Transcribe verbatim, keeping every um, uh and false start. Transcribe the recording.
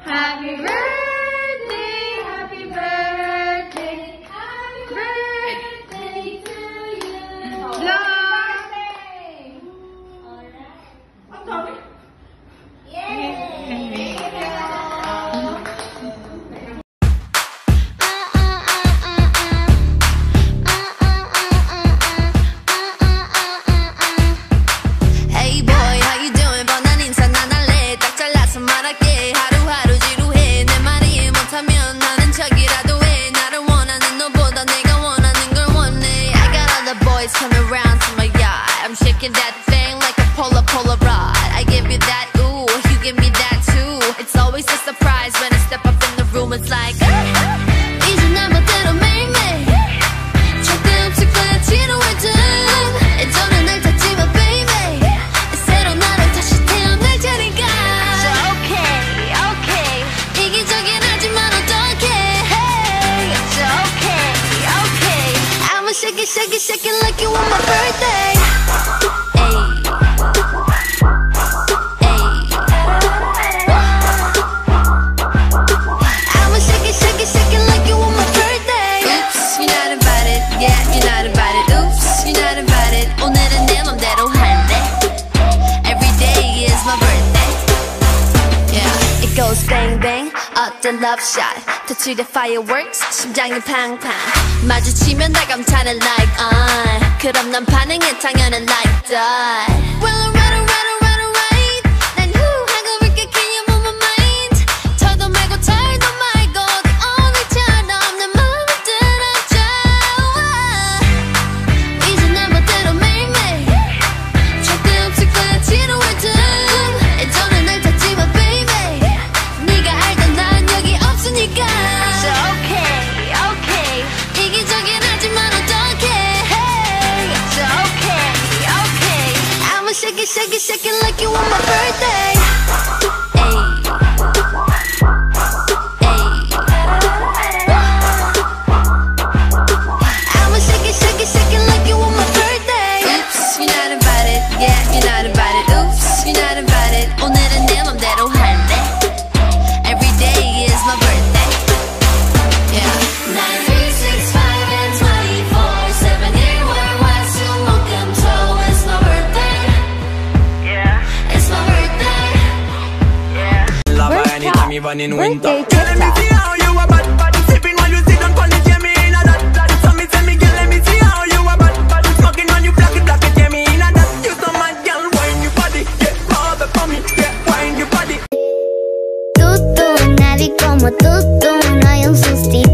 Happy birthday, happy birthday, happy birthday to you. Love. I'm coming. Hey boy, how you doing? 뻔한 인사 난 할래. 딱 잘라서 말할게. 하루하루 지루해. 내 말이 못하면 나는 척이라도 해. 나를 원하는 너보다 내가 원하는 걸 원해. I got all the boys coming round to my yard. I'm shaking that thing like a polar polaroid. I give you that, ooh, you give me that too. It's always a surprise when I step up in the room. It's like 이제 난 멋대로 매일매일 절대 없을 거야 지루할 듯. 예전에 날 찾지마 baby. 새로 나를 다시 태어날 테니까. So okay, okay. 이기적인 하지만 어떡해. Hey. So okay, okay. I'ma shake it, shake it, shake it like you on my birthday. Bang bang, 어떤 love shot 터치된 fireworks, 심장이 팡팡 마주치면 다 감탄을 like uh. 그럼 난 반응해 당연한 like that. Well alright alright alright alright 난 후 하고 볼게 can you move my mind. 더도 말고 덜도 말고 the only처럼 내 맘을 들어줘. 이제 난 멋대로 매일매일 절대 없을 거야 지루할 듯. 예전에 날 찾지마 baby. 네가 알던 난 여기 없으니까. So okay, okay. 이기적인 하지만 어떡해. Hey. So okay, okay. I'ma shake it, shake it, shake it like you on my birthday. Hey. I'ma shake it, shake it, shake it like you on my birthday. Oops, you're not about it. Yeah, you're not about it. Oops, you're not about it. 오늘은 내 맘대로 할래. Every day is my birthday. Yeah. nine, three, six, five, and twenty-four seven 일 월, 화, 수, 목, 금, 토. It's my birthday. Yeah. It's my birthday. Yeah. Love her anytime even in winter. Girl, let me see how you a bad bad. Sipping while you sit down on the chair, me in a that that. So me say me girl, let me see how you a bad bad. Smoking when you black it black it, yeah me in a that. You so mad, girl, wine your body, yeah, pop it for me, yeah, wine your body. Tú, tú, nadie como tú, tú, no hay un sustituto.